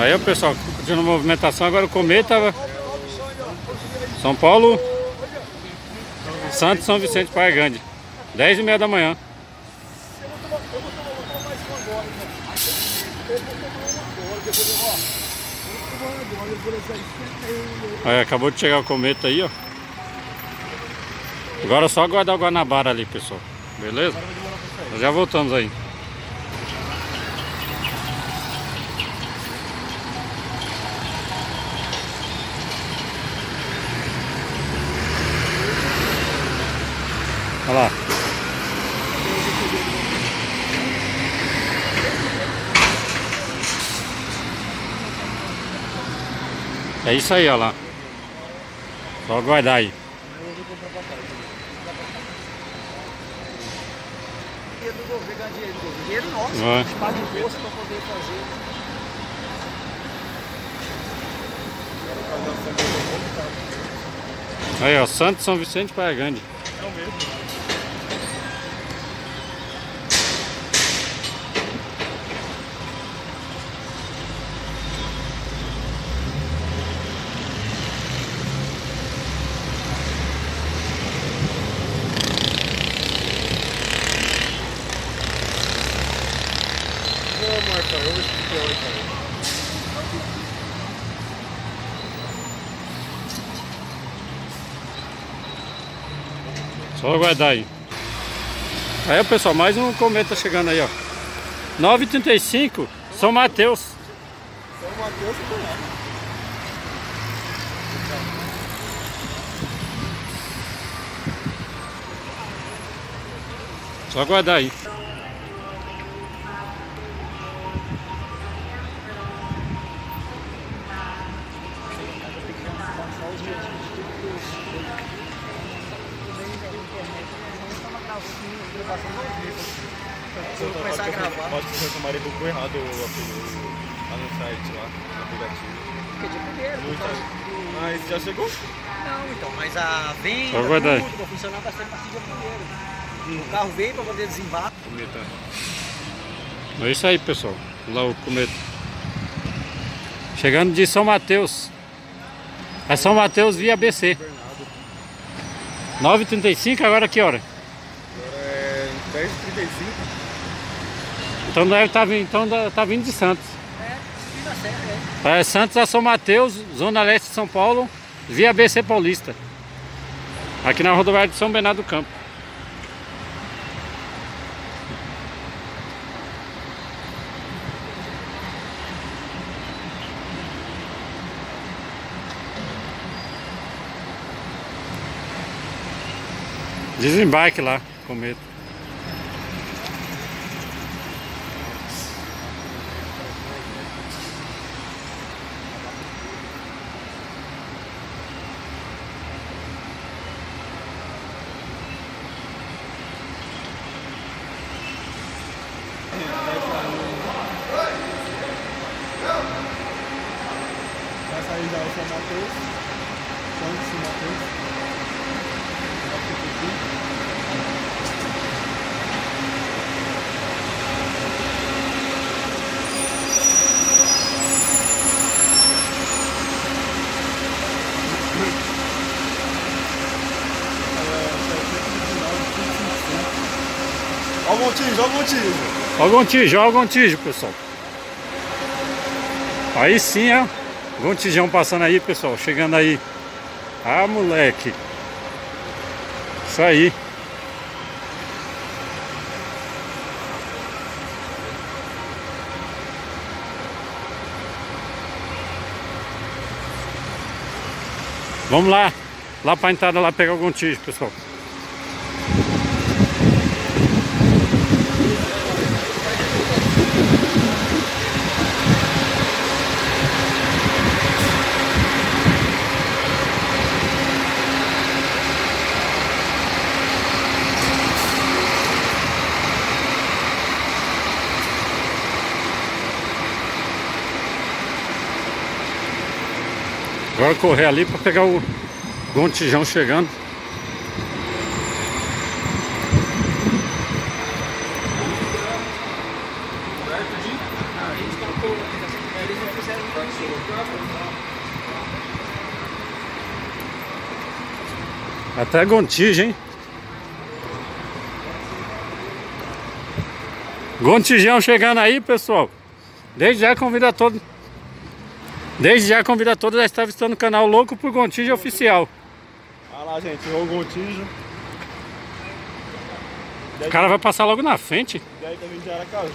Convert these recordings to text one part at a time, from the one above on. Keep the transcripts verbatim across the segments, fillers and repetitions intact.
Aí o pessoal, continuando a movimentação, agora o Cometa, São Paulo, Santos, São Vicente, Praia Grande, dez e meia da manhã. Aí, acabou de chegar o Cometa aí, ó. Agora é só aguardar o Guanabara ali, pessoal. Beleza? Nós já voltamos aí. Olha lá. É isso aí, ó lá. Só aguardar aí. Dinheiro nosso, é. paga imposto para poder fazer. Aí, ó, Santos, São Vicente, Praia Grande. É o mesmo. Marcão, eu vou explicar aí, cara. Só aguardar aí. Aí, pessoal, mais um Cometa chegando aí, ó. nove e trinta e cinco, São Mateus. São Mateus e Goiás. Só aguardar aí. Se eu começar a gravar. Pode ser que o marido colocou errado o apelido lá no site, lá no aplicativo. Porque de primeiro, por causa do... Mas já chegou? Não, então, mas a venda, Só aguardar aí. tudo vai funcionar bastante a partir do primeiro. O carro veio para poder desembarcar. Cometa. É isso aí, pessoal. Lá o Cometa. Chegando de São Mateus. É São Mateus via B C. nove e trinta e cinco, agora que hora? Agora é dez e trinta e cinco. Então deve estar vindo, então tá vindo de Santos. É, fim da serra, é. É Santos a São Mateus, Zona Leste de São Paulo, via B C Paulista. Aqui na rodoviária de São Bernardo do Campo. Desembarque lá, Cometa. Vai sair já o São Mateus. Santos, São Mateus. Olha o Montijo, olha o Montijo. Olha o Gontijo, olha o Gontijo, pessoal. Aí sim, ó. Gontijão passando aí, pessoal. Chegando aí. Ah, moleque. Isso aí. Vamos lá. Lá pra entrada, lá pegar o Gontijo, pessoal. Agora correr ali para pegar o Gontijão chegando. Eles não fizeram muito. Até Gontijo, hein? Gontijão chegando aí, pessoal. Desde já convida todos. Desde já convida todos a estar visitando o canal Louco por Gontijo Oficial. Olha lá, gente, o Gontijo. O cara vai passar logo na frente. Daí também de Aracaju.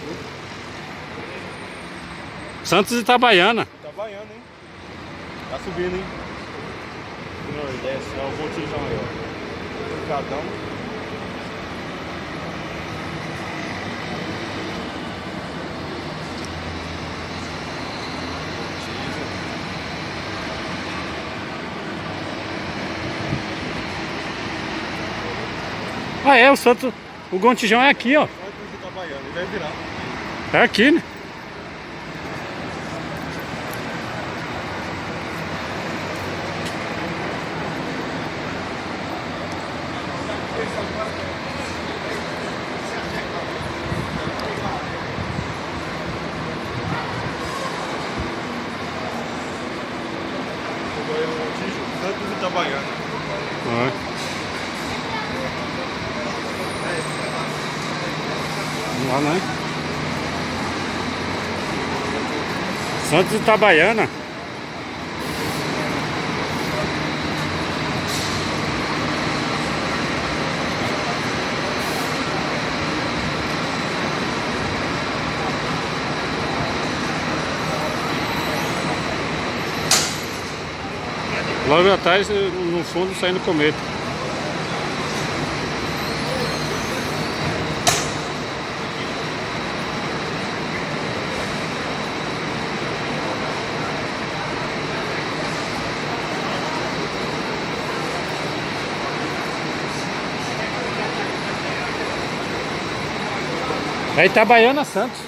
Santos e Itabaiana. Itabaiana, hein? Tá subindo, hein? No Nordeste, é o Gontijão aí, ó. Pancadão. Ah, é, o Santos. O Gontijão é aqui, ó. Santos e Itabaiana, ele vai virar. É aqui, né? Agora é o Gontijo, Santos e Itabaiana. Ah. Lá, né? Santos e Itabaiana. Logo atrás, no fundo, saindo cometa. É Itabaiana, Santos.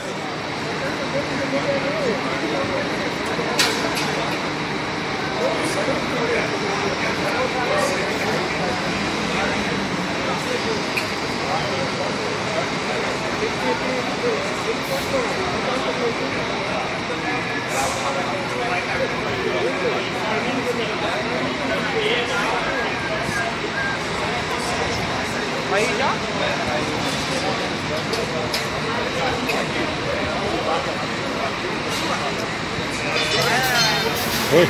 Aí já? Oi.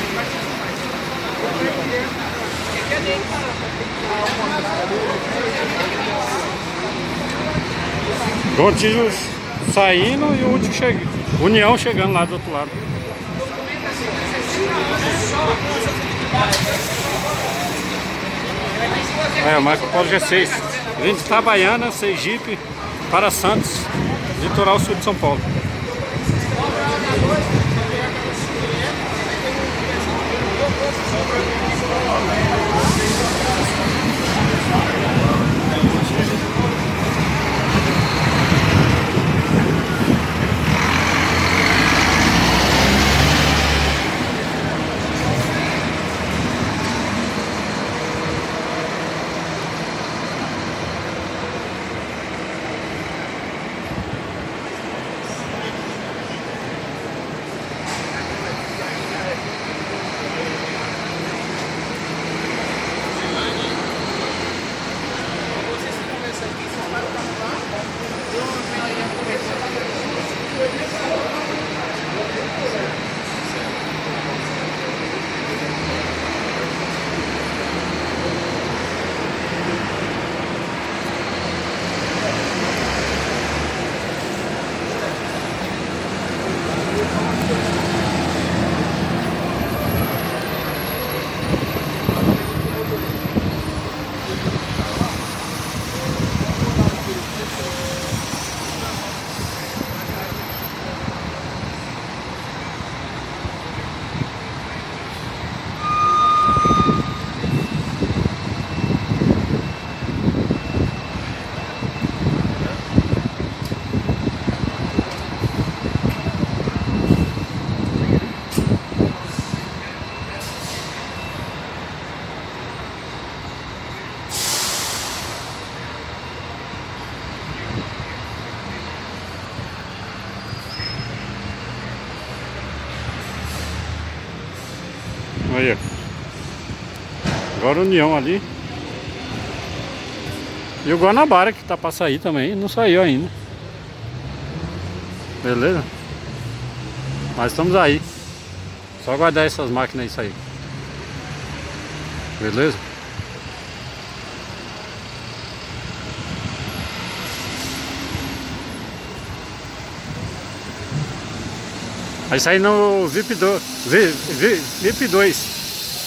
Gontijo saindo e o último chegando. União chegando lá do outro lado. É, o Marco Polo G seis. Vindo de Itabaiana, Sergipe, para Santos, litoral sul de São Paulo. Aí, ó. Agora o União ali. E o Guanabara que tá pra sair também. Não saiu ainda. Beleza? Mas estamos aí. Só guardar essas máquinas aí sair. Beleza? Vai sair no VIP dois. VIP dois.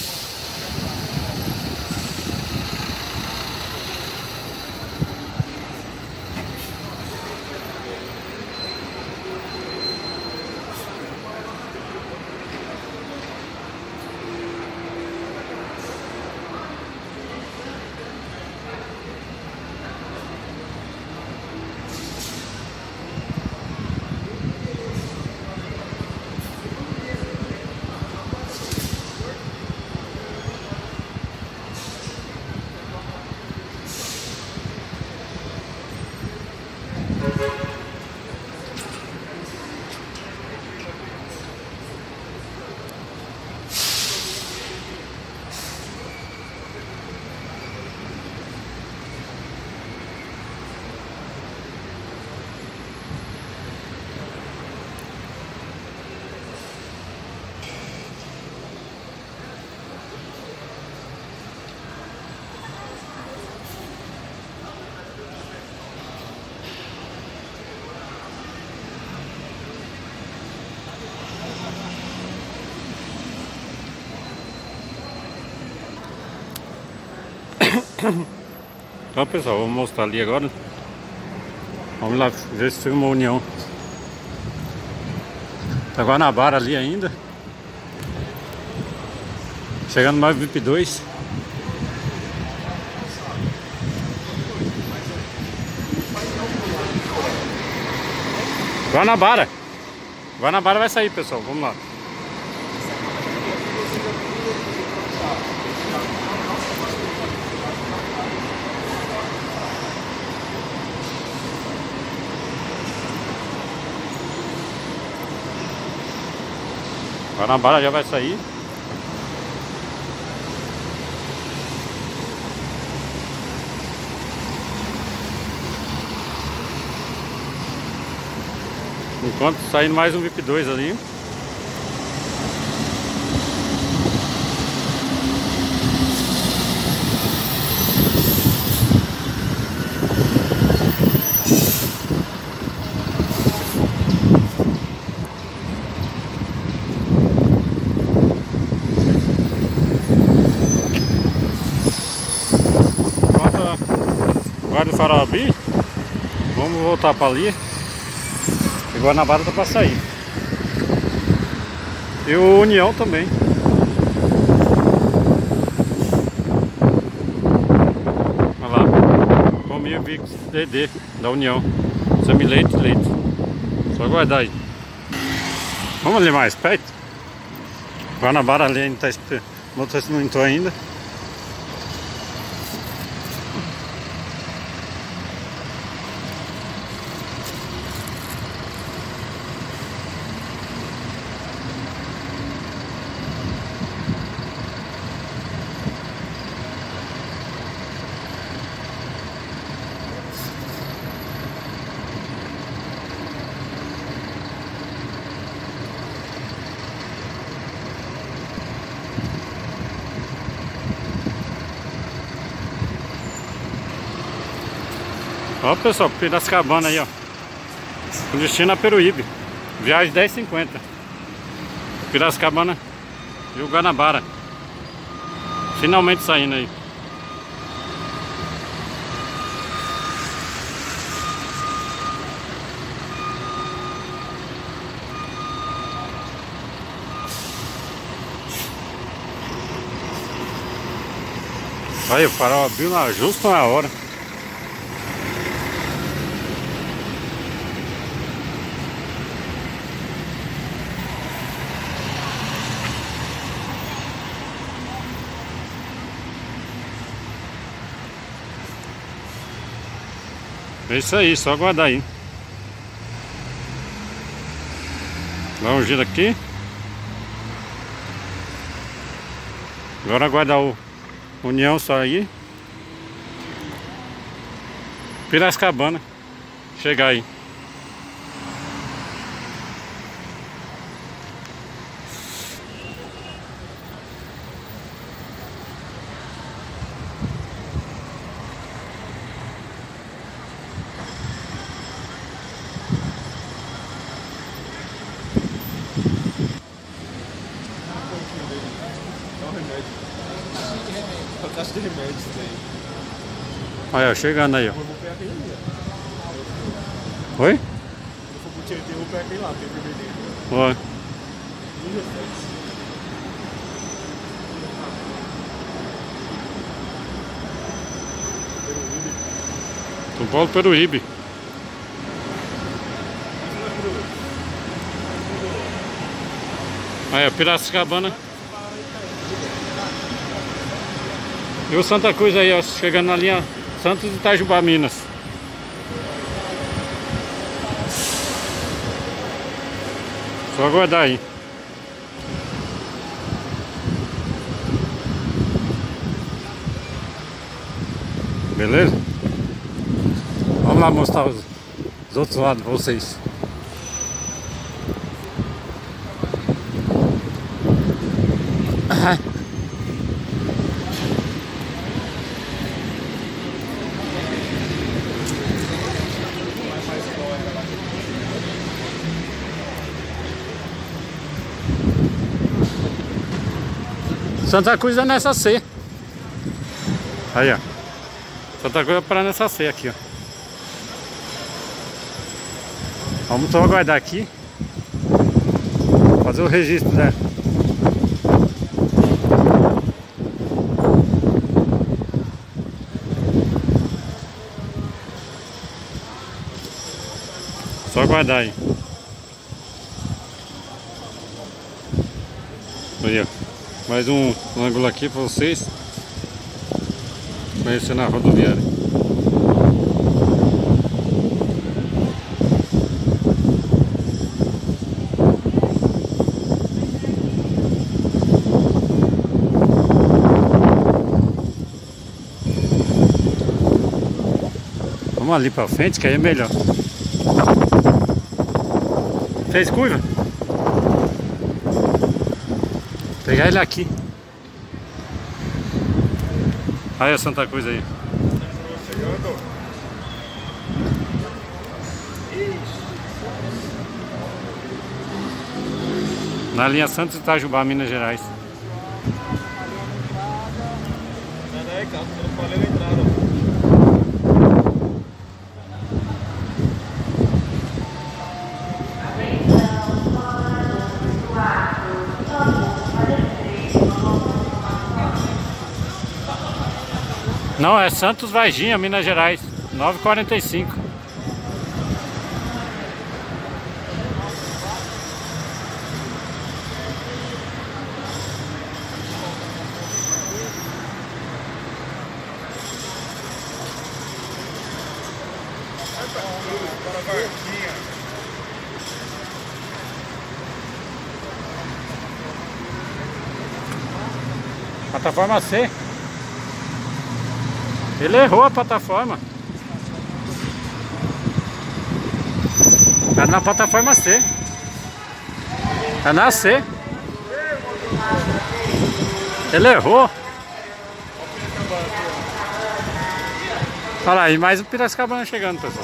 Então pessoal, vou mostrar ali agora. Vamos lá ver se tem uma União. Tá Guanabara ali ainda. Chegando mais VIP dois. Guanabara. Guanabara vai sair, pessoal. Vamos lá. Guanabara já vai sair. Enquanto saindo mais um VIP dois ali. Guarda o farol abrir. Vamos voltar para ali. E Guanabara tá para sair. E o União também. Olha lá. Comi o Bix D D da União. Semi leite, leite. Só guardar aí. Vamos ali mais perto. Guanabara ali ainda tá. O motorista não entrou ainda. Ó pessoal, Piracicabana aí ó. O destino a Peruíbe. Viagem dez e cinquenta. Piracicabana e o Guanabara. Finalmente saindo aí. Aí o farol abriu na, justo na hora. É isso aí, só aguardar aí. Dá um giro aqui. Agora aguardar o União só aí. Piracicabana. Chegar aí. Uma caixa de remédio isso daí. Olha, chegando aí, ó. Eu vou pegar aquele ali, ó. Oi? Se eu for pro Tietê, eu vou pegar aquele lá, tem o vermelho. Oi. E reflexo. São Paulo Peruíbe. Aí, ó, Piracicabana. E o Santa Cruz aí, ó, chegando na linha Santos e Itajubá, Minas. Só aguardar aí. Beleza? Vamos lá mostrar os, os outros lados pra vocês. Santa Cruz é nessa C. Aí, ó. Santa Cruz é para nessa C aqui, ó. Vamos só aguardar aqui. Fazer o registro, né? Só aguardar aí. Aí, ó. Mais um ângulo aqui para vocês conhecer na rodoviária. Vamos ali para frente que aí é melhor. Fez curva? Pegar ele aqui. Aí a Santa Cruz aí. Na linha Santos Itajubá, Minas Gerais. Nada é carro, eu não falei na entrada. Não, é Santos Varginha, Minas Gerais, nove e quarenta e cinco. Para Varginha. Plataforma C. Ele errou a plataforma. Tá na plataforma C. Tá na C. Ele errou. Olha lá, e mais o Piracicabana chegando, pessoal.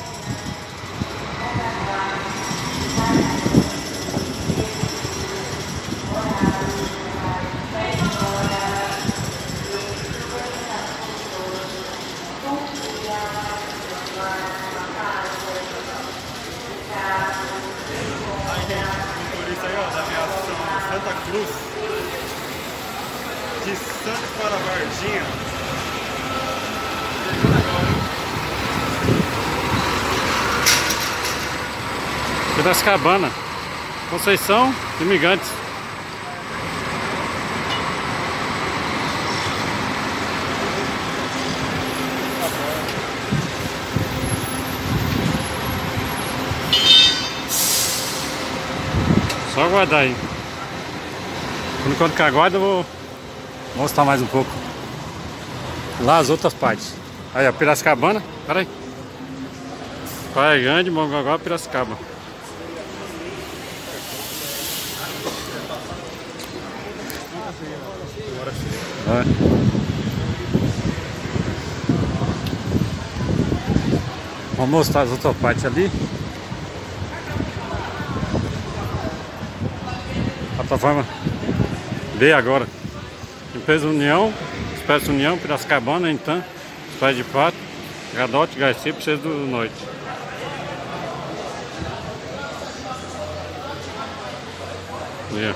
Santa Cruz, de Santos para Varginha. Piracicabana, Conceição, Imigrantes. Só aguardar aí. Enquanto que aguarda, eu vou Vou mostrar mais um pouco. Lá as outras partes. Aí, ó, Piracicabana. Pera aí. Praia Grande, Mongaguá, Piracicaba. É. Vamos mostrar as outras partes ali. Plataforma B agora. Empresa União, Expresso União, Piracicabana, então, Praia de Pato, Gadote, Garcia, Princesa do Norte. Yeah.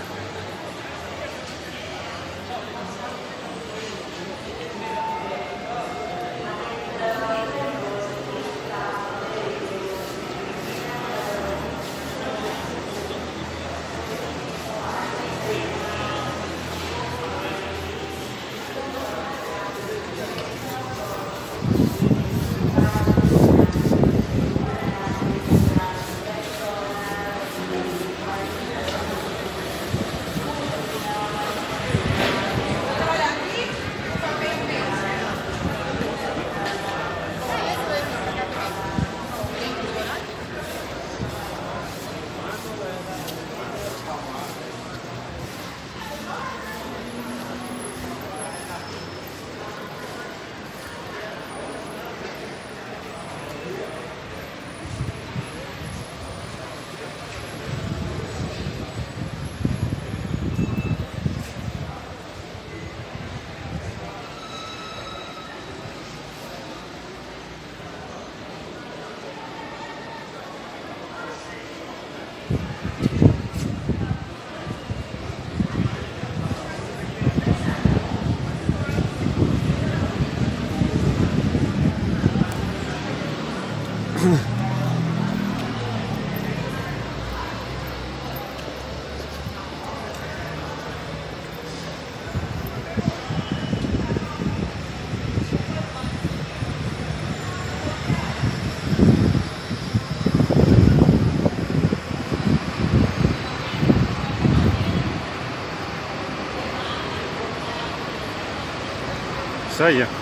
Isso aí, ó.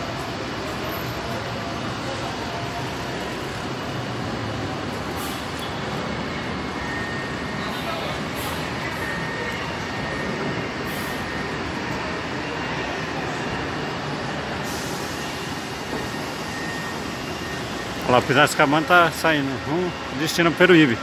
Olha lá, o Piracicabana tá saindo. Vamos destino Peruíbe.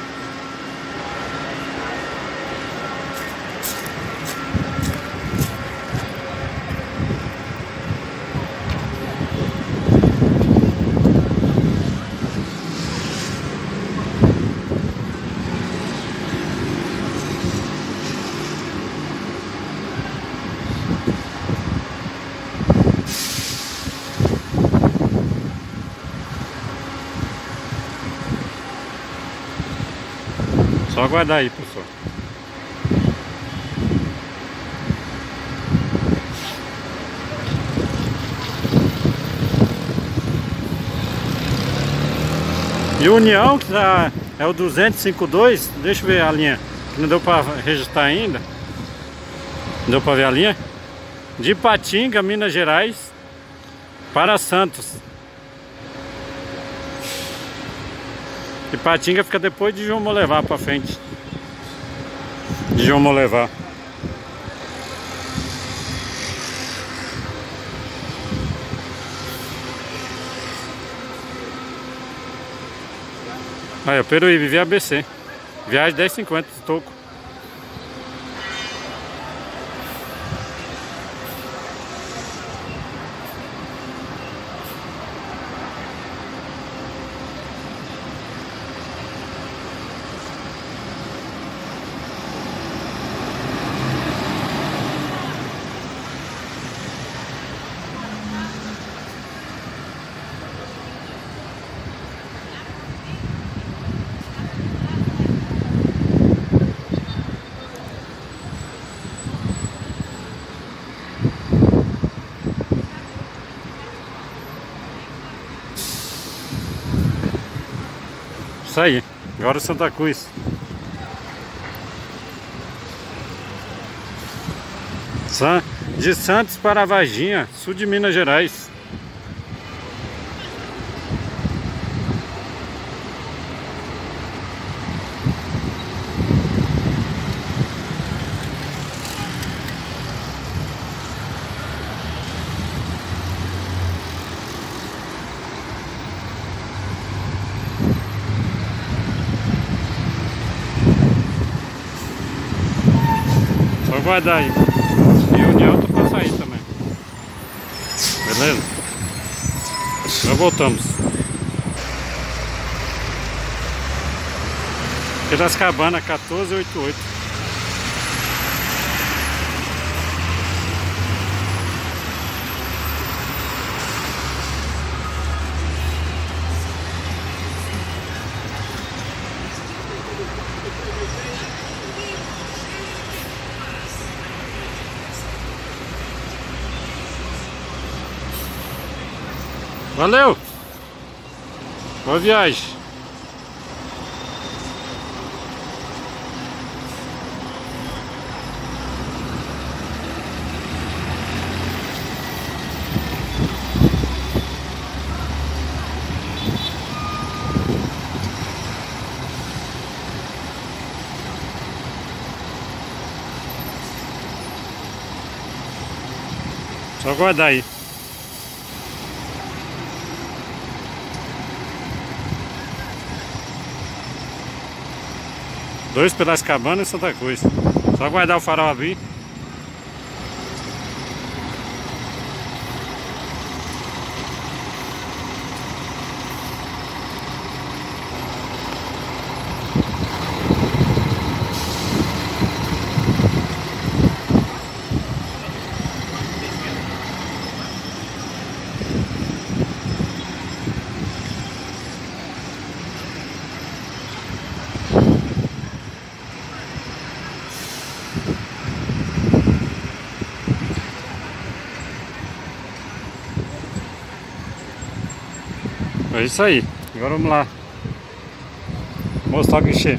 Só aguardar aí, pessoal. E o União, que tá, é o duzentos e cinquenta e dois, deixa eu ver a linha, que não deu para registrar ainda. Não deu para ver a linha. De Ipatinga, Minas Gerais, para Santos. Ipatinga fica depois de João Molevar para frente. De João Molevar. Aí, o Peruíbe, via A B C. Viagem dez e cinquenta, Toco. Isso aí, agora Santa Cruz. Sa- De Santos para Varginha, sul de Minas Gerais. Só guardar aí. E o União tá pra sair também. Beleza? Já voltamos. Piracicabana quatorze oitenta e oito. Valeu! Boa viagem! Só aguardar aí. Dois Piracicabana e Santa Cruz. Só aguardar o farol abrir. É isso aí. Agora vamos lá mostrar o guichê.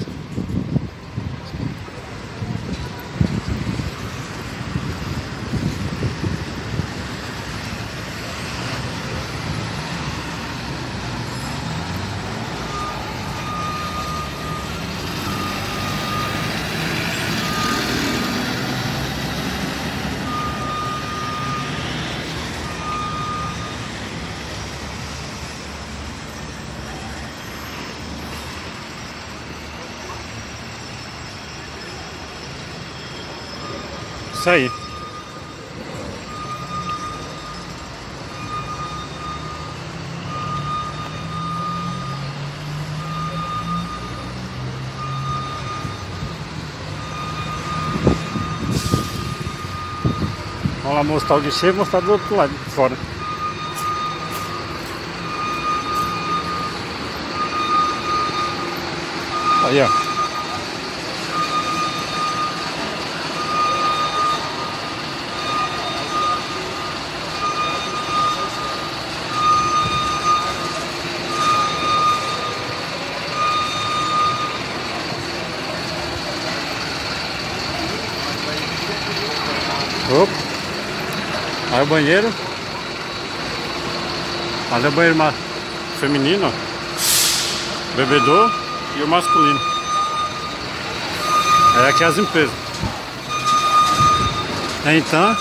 Isso aí. Vamos lá mostrar o guichê e mostrar do outro lado de fora. Aí, ó. Opa. Aí o banheiro. Ali é o banheiro ma- feminino, ó. Bebedor e o masculino. Aí aqui é as empresas. Então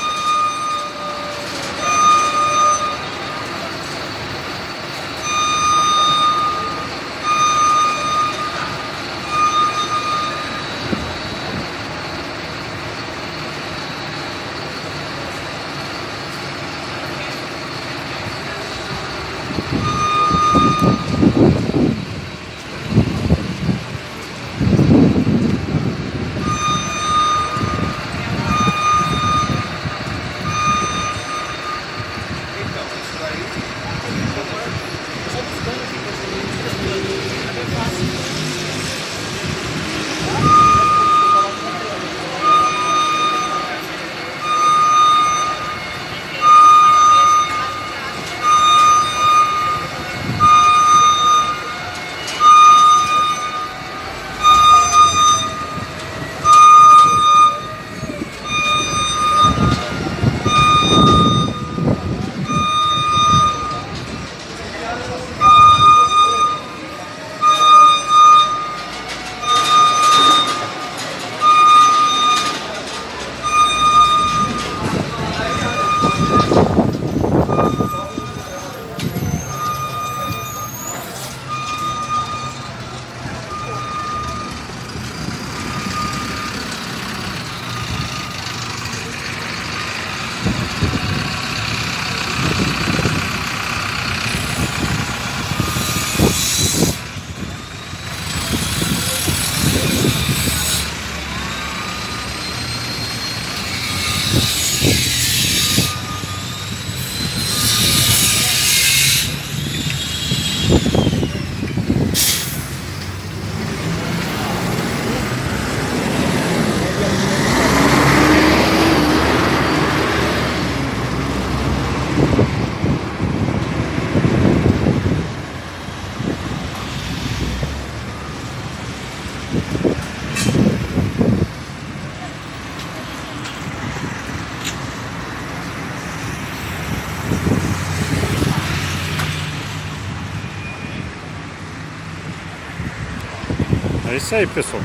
É isso aí, pessoal.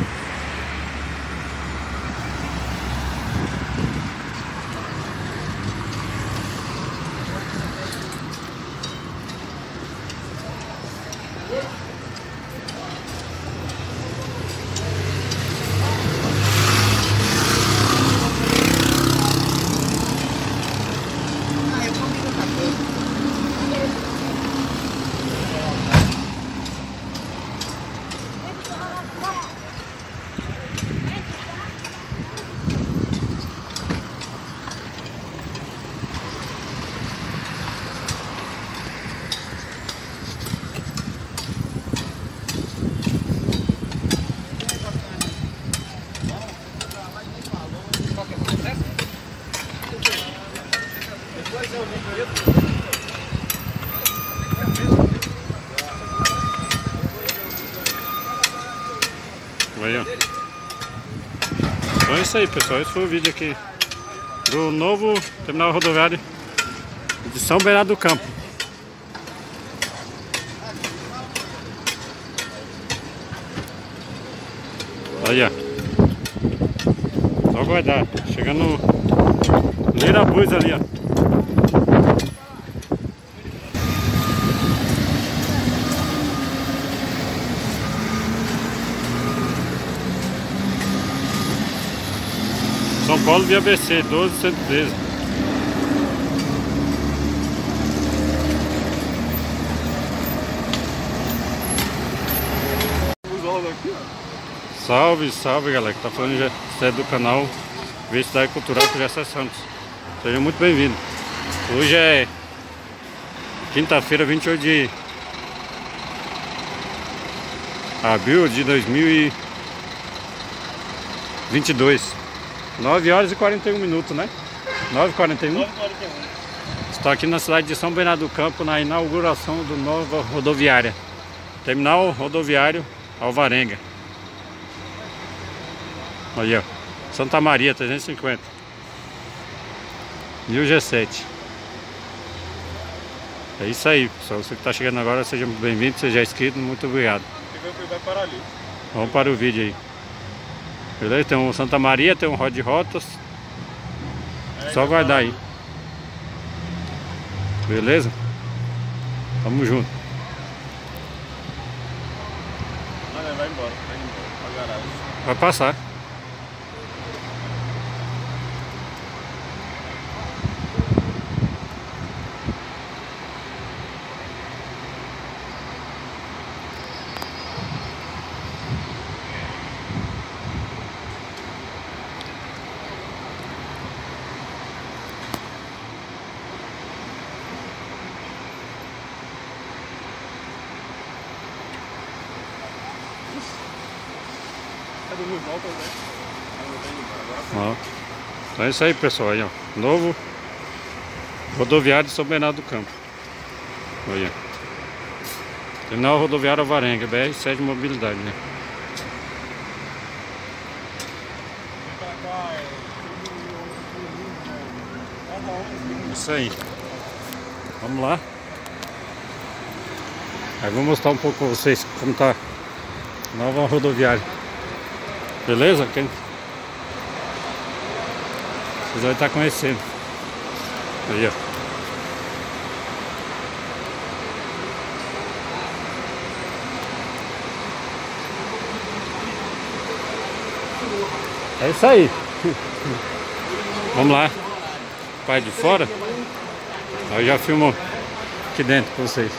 Aí, ó. Então é isso aí, pessoal. Esse foi o vídeo aqui do novo terminal rodoviário de São Bernardo do Campo. Aí, ó. Só aguardar. Chegando no Lirabuz ali, ó. São Paulo via B C, doze cento e treze. Salve, salve, galera, que tá falando já é do canal Vestidário Cultural com Jessé Santos. Seja muito bem-vindo. Hoje é quinta-feira, vinte e oito de abril de dois mil e vinte e dois. nove horas e quarenta e um minutos, né? nove e quarenta e um. Estou aqui na cidade de São Bernardo do Campo, na inauguração do nova rodoviária. Terminal rodoviário Alvarenga. Aí, ó. Santa Maria, trezentos e cinquenta. E o G sete. É isso aí, pessoal. Você que está chegando agora, seja bem-vindo, seja inscrito. Muito obrigado. Vai parar ali. Vamos para o vídeo aí. Beleza? Tem um Santa Maria, tem um Rod de Rotas. É, só aguardar aí. Beleza? Tamo junto. Vai, vai embora, vai embora pra garagem. Vai passar. Ó. Então é isso aí, pessoal. Aí, ó. Novo rodoviário de São Bernardo do Campo. Olha. Terminal rodoviário Alvarenga, B R sete Mobilidade, né? Isso aí. Vamos lá. Aí vou mostrar um pouco pra vocês como tá a nova rodoviária. Beleza? Quem... Vocês vão estar conhecendo. Aí, ó. É isso aí. Vamos lá. Pai de fora. Eu já filmo aqui dentro com vocês.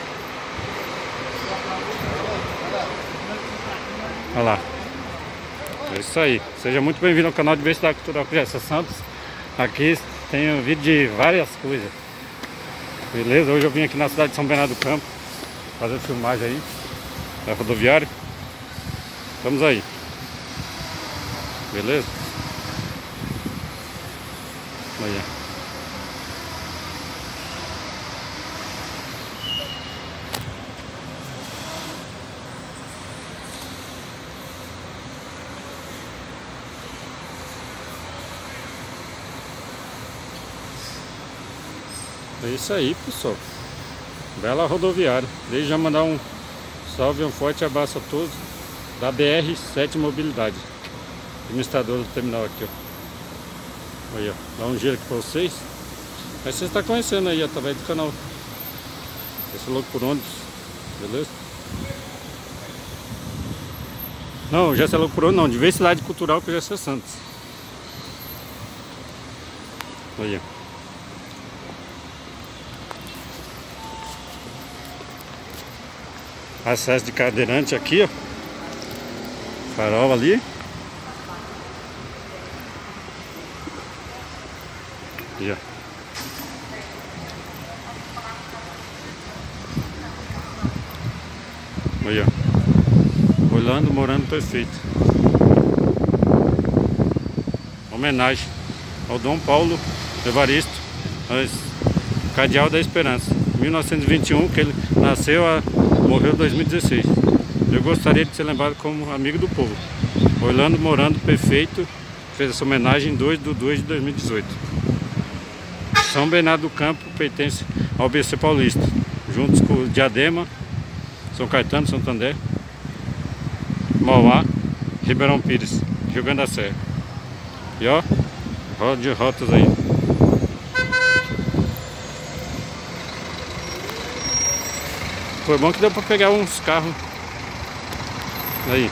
Olha lá. É isso aí. Seja muito bem-vindo ao canal de Vestidário Cultural com Jessé Santos. Aqui tem um vídeo de várias coisas. Beleza? Hoje eu vim aqui na cidade de São Bernardo do Campo fazer filmagem aí da rodoviária. Vamos aí. Beleza? Aí. É isso aí, pessoal. Bela rodoviária. Desde já mandar um salve, um forte abraço a todos da B R sete Mobilidade. Administrador do terminal aqui, ó. Aí, ó. Dá um giro aqui pra vocês. Aí vocês estão conhecendo aí através do canal. Esse é louco por ônibus, beleza? Não, já é louco por ônibus não, diversidade cultural que já é Santos. Aí, ó. Acesso de cadeirante aqui, ó. Farol ali. Aí, ó. Aí, ó. Olhando, morando perfeito. Homenagem ao Dom Paulo Evaristo, Cardeal da Esperança. mil novecentos e vinte e um, que ele nasceu, a, morreu em dois mil e dezesseis. Eu gostaria de ser lembrado como amigo do povo. Orlando Morando Perfeito fez essa homenagem em dois de dois de dois mil e dezoito. São Bernardo do Campo pertence ao B C Paulista, juntos com Diadema, São Caetano, Santander, Mauá, Ribeirão Pires, Rio Grande da Serra. E ó, roda de rotas aí. Foi bom que deu pra pegar uns carros aí.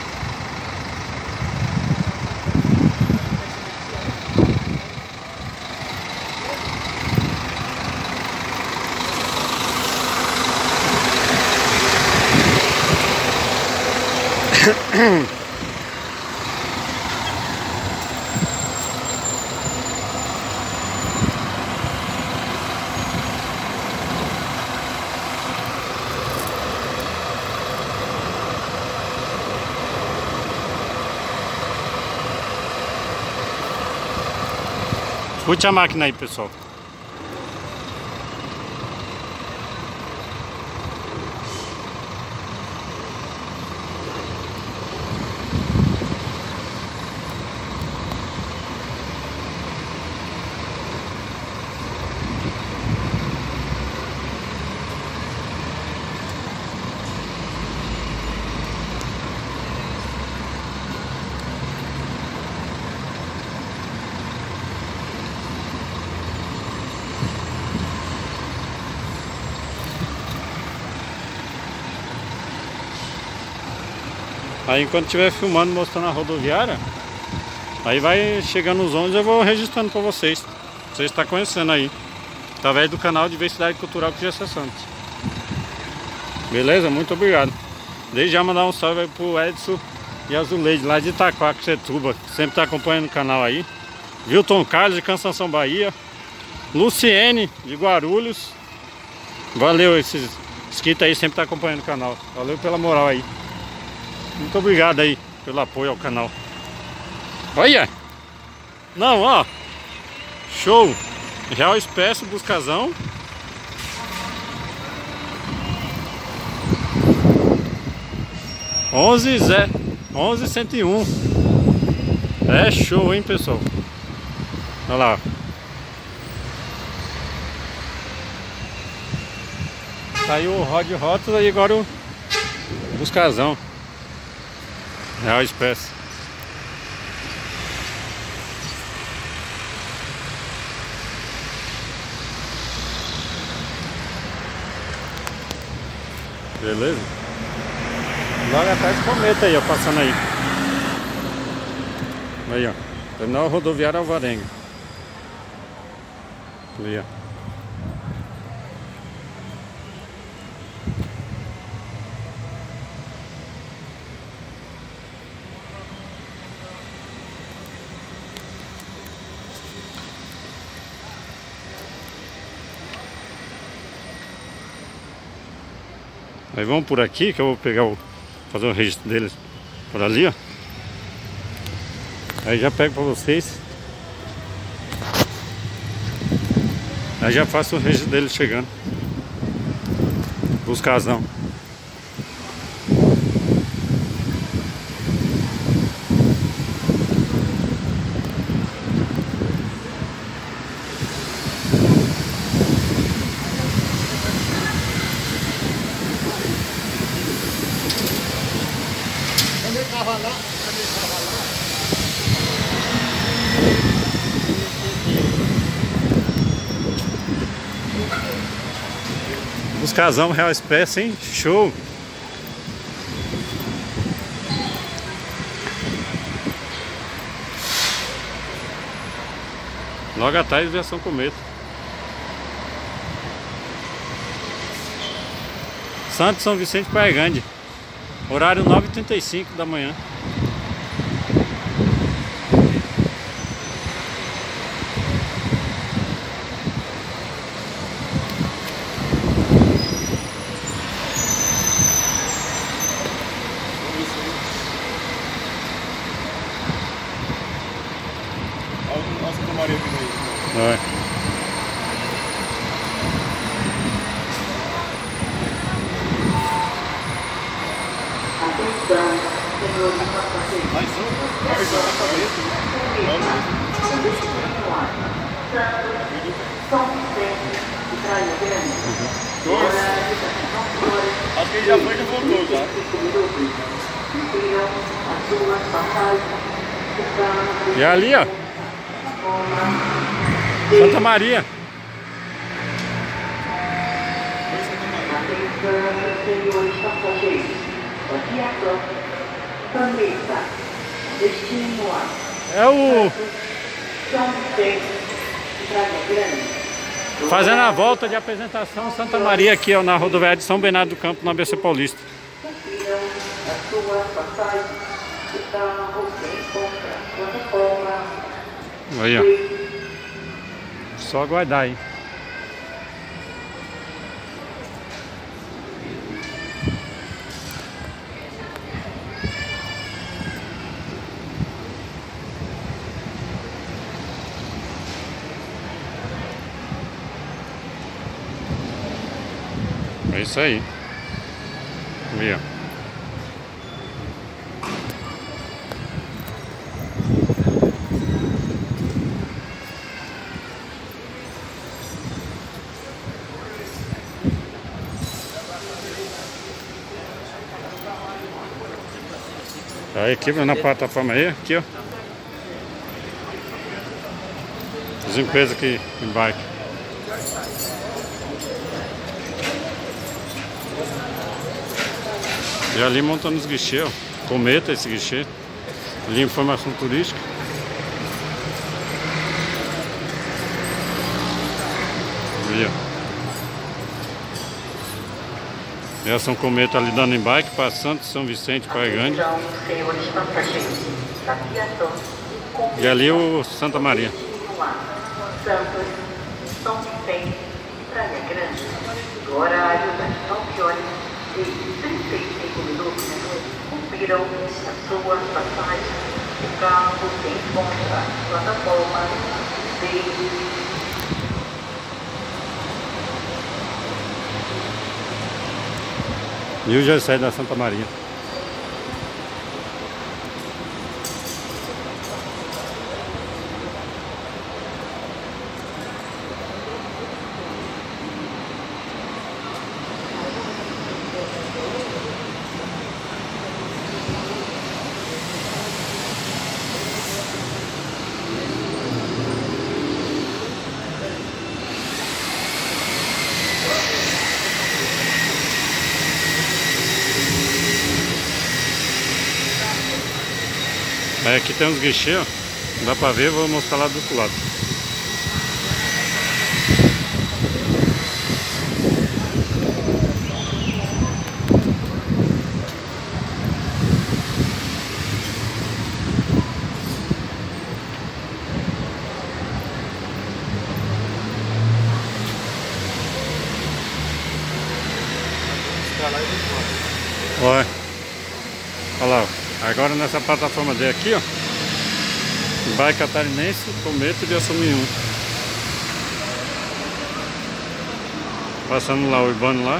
Escute a máquina aí, pessoal. Aí enquanto estiver filmando, mostrando a rodoviária, aí vai chegando os ônibus, eu vou registrando para vocês. Vocês estão conhecendo aí, através do canal Diversidade Cultural que já é Santos. Beleza? Muito obrigado. Desde já mandar um salve aí pro Edson e Azuleide, lá de Itaquá, Setuba, que sempre está acompanhando o canal aí. Wilton Carlos de Cansanção Bahia. Luciene de Guarulhos. Valeu esses inscritos aí, sempre está acompanhando o canal. Valeu pela moral aí. Muito obrigado aí pelo apoio ao canal. Olha! Não, ó! Show! Real Expresso Buscazão. onze zero onze cento e um. É show, hein, pessoal? Olha lá. Saiu o Rod Rotas aí, agora o Buscazão. Real Expresso. Beleza? Logo atrás cometa aí, ó, passando aí. Aí, ó. Terminal rodoviário Alvarenga. Ali, ó. Aí vamos por aqui que eu vou pegar o... fazer o registro deles por ali, ó. Aí já pego pra vocês. Aí já faço o registro deles chegando. Buscazão. Casão Real Express, hein? Show! Logo atrás, versão Cometa. Santos São Vicente Praia Grande. Horário nove e trinta e cinco da manhã. Olha o Santa Maria vindo aí. Vai. Mais um? Mais um na cabeça, né? Dois. Acho que ele já foi e já voltou já. E ali, ó. Santa Maria. É o... Fazendo a volta de apresentação Santa Maria aqui, ó, na rodoviária de São Bernardo do Campo, na A B C Paulista. Aí, ó. Só aguardar aí. É isso aí. Aí, ó. Aí aqui na plataforma aí, aqui ó. As empresas que embarcam. E ali montando os guichês, ó. Cometa esse guichê. Ali informação turística. Ali, ó. Essa é um Cometa ali dando embarque para Santos São Vicente Praia Grande. E ali o Santa Maria. Santos São Vicente Praia Grande. Do horário das nove horas e trinta e cinco minutos, cumpriram a sua passagem. O carro se encontra na plataforma de E o já sai da Santa Maria. Aí aqui tem uns guichês, ó. Não dá pra ver, vou mostrar lá do outro lado. Olha, olha lá, ó. Agora nessa plataforma dele aqui, ó, embarque catarinense, Cometa de Ação nenhuma. Passando lá o Urbano lá.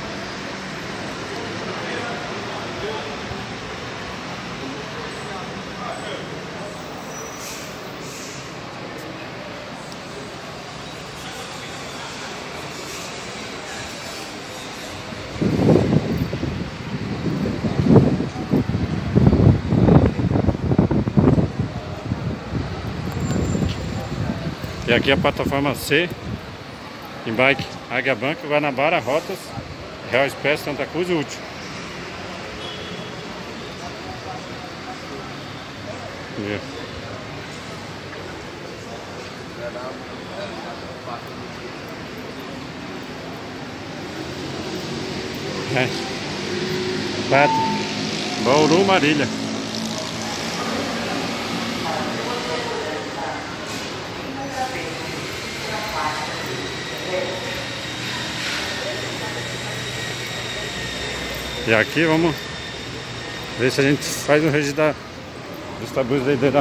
E aqui a plataforma C, embarque Águia Branca, Guanabara, Rotas Real Express, Santa Cruz útil. Yeah. É. Pato. Bauru, Marília. E aqui vamos ver se a gente faz o registro da, dos tabus da ideia.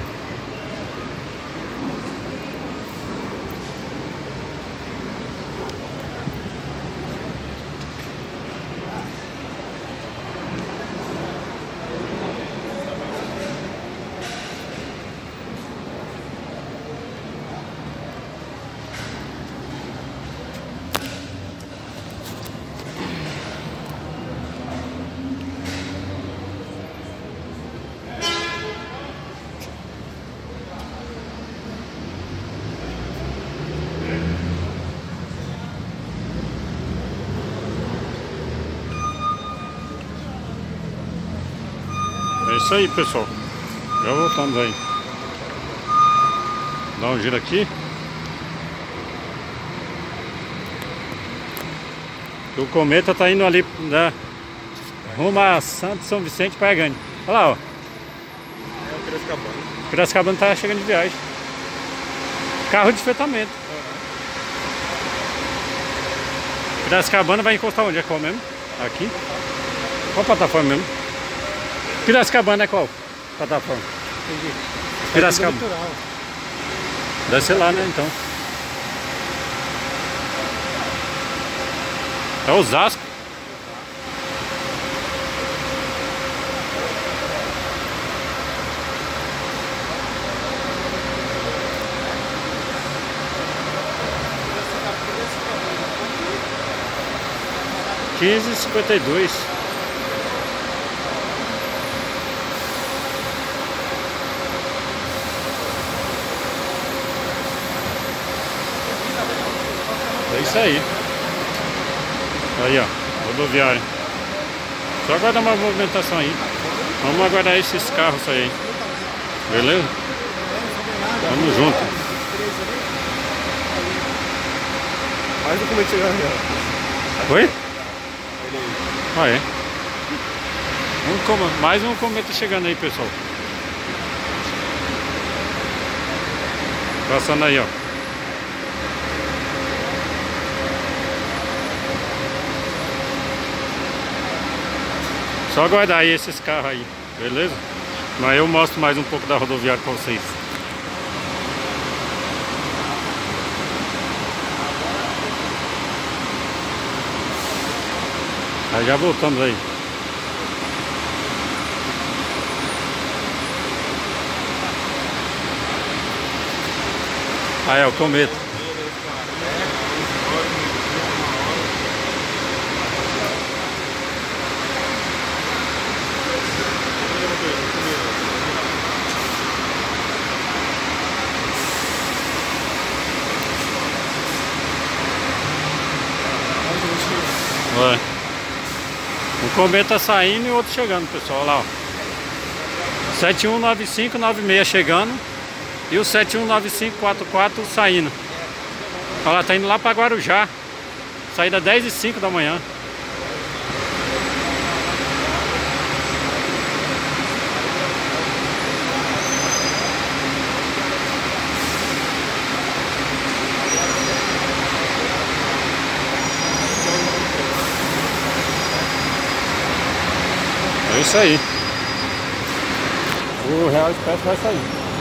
É isso aí, pessoal. Já voltamos aí. Dá um giro aqui. O cometa tá indo ali da rumo a Santo São Vicente para Gane. Olha lá, ó. É o Piracicabana. Piracicabana tá chegando de viagem. Carro de fretamento. Piracicabana vai encostar onde? É qual mesmo? Aqui? Qual plataforma mesmo? Piracicabana é qual plataforma? Entendi. Piracicabana. Deve ser lá, né, então. É Osasco. quinze e cinquenta e dois. É isso aí. Aí, ó, rodoviária. Só aguardar uma movimentação aí. Vamos aguardar esses carros aí. Beleza? Vamos junto. Mais um cometa chegando já. Oi? Ah, é? Um com... Mais um cometa chegando aí, pessoal. Passando aí, ó. Só aguardar aí esses carros aí, beleza? Mas eu mostro mais um pouco da rodoviária pra vocês. Aí já voltamos aí. Aí é o cometa. Vai. Um cometa saindo e outro chegando, pessoal. Olha lá, ó. sete um nove cinco nove seis chegando e o sete um nove cinco quatro quatro saindo. Olha lá, tá indo lá para Guarujá. Saída dez e cinco da manhã. É isso aí. O Real Express vai sair.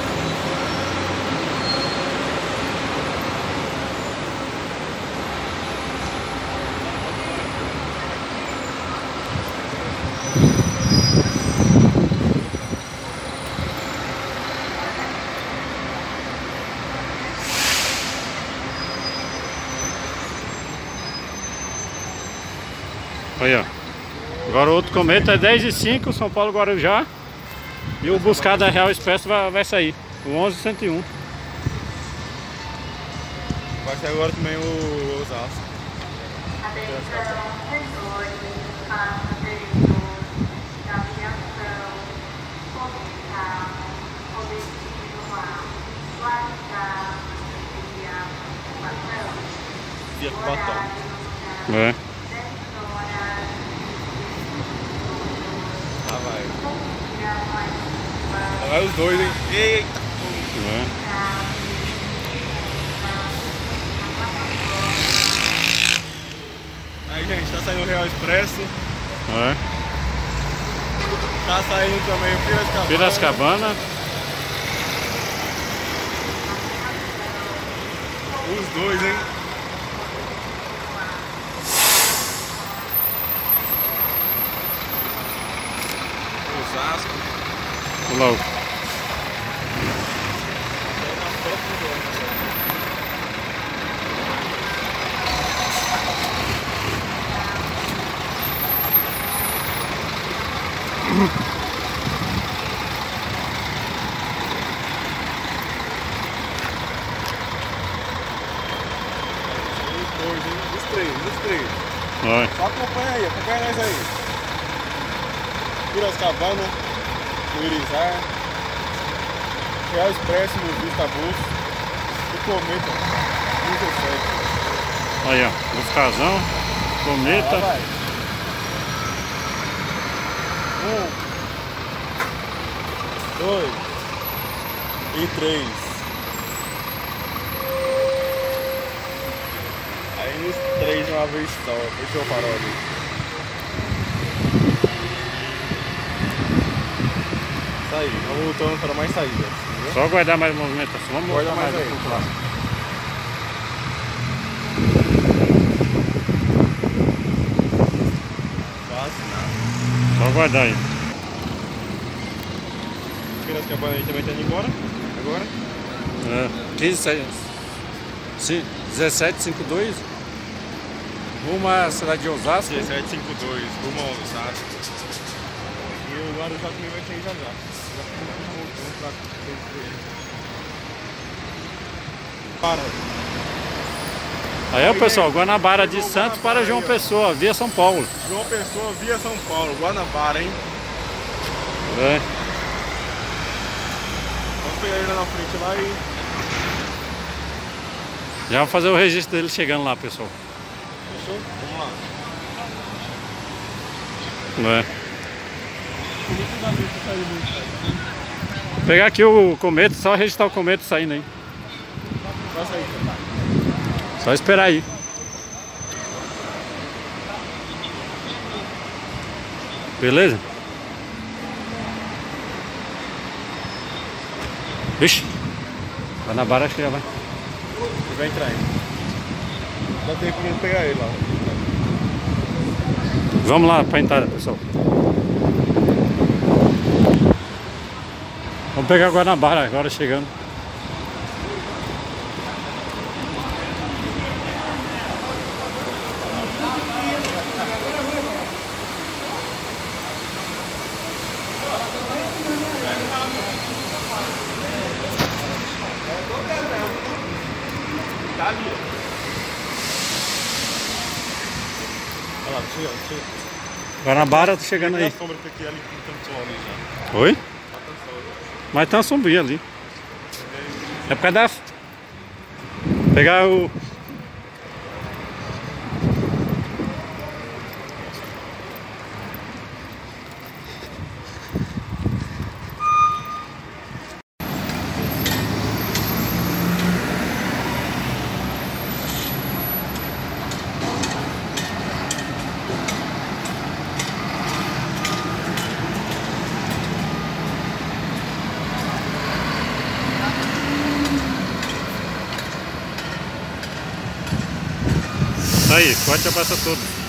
Aí, ó. Agora o outro cometa é dez e cinco, São Paulo Guarujá. E o buscar da Real Express vai, vai sair, o onze cento e um. Vai sair agora também o Osasco. Atenção, sensores, passageiros, navegação, comunicar, objetivo A, guardar, via Batão. Via Batão. É. Lá vai. Lá vai os dois, hein? Eita! É. Aí, gente, tá saindo o Real Expresso. É. Tá saindo também o Piracicabana. Piracicabana. Os dois, hein? Osasco. Louco. Os dois, hein? Os três, os três. É. Só acompanha aí, acompanha nós aí. Piracicabana, no Irizar, Real Expresso no Vista Bus e Cometa trinta e sete. Aí, ó. Buscazão. Ah, Cometa. lá vai. Um, dois e três. Aí os três de uma vez só. Fechou o farol ali. Isso aí, vamos voltando para mais saídas. Entendeu? Só guardar mais movimentação. Vamos Guarda voltar mais mais aí. um pouco lá. Fácil. Só guardar aí. Piracicabana aí também tá indo embora. Agora. É. quinze, dezessete, cinquenta e dois. Rumo à cidade de Osasco. dezessete cinquenta e dois, rumo ao Osasco. E o Guarujá também vai sair já já. Já voltando pra Para. Aí, ó, pessoal, Guanabara de Santos para João Pessoa, via São Paulo. João Pessoa via São Paulo, Guanabara, hein? É. Vamos pegar ele lá na frente lá e. Já vamos fazer o registro dele chegando lá, pessoal. Fechou? Vamos lá. É. Vou pegar aqui o cometa, só registrar o cometa saindo aí. Vai sair. Só esperar aí. Beleza? Vixe. Guanabara acho que já vai. Ele vai entrar ainda. Dá tempo de pegar ele lá. Vamos lá pra entrada, pessoal. Vamos pegar Guanabara agora chegando. Tá ali. Olha lá, chega, chega. Guanabara tá chegando Tem aí. a sombra que aqui ali que tem um sol ali já. Oi? Tá com sol. Mas tem uma sombrinha ali. É por causa da... Pegar o... Aí, forte abraço a todos.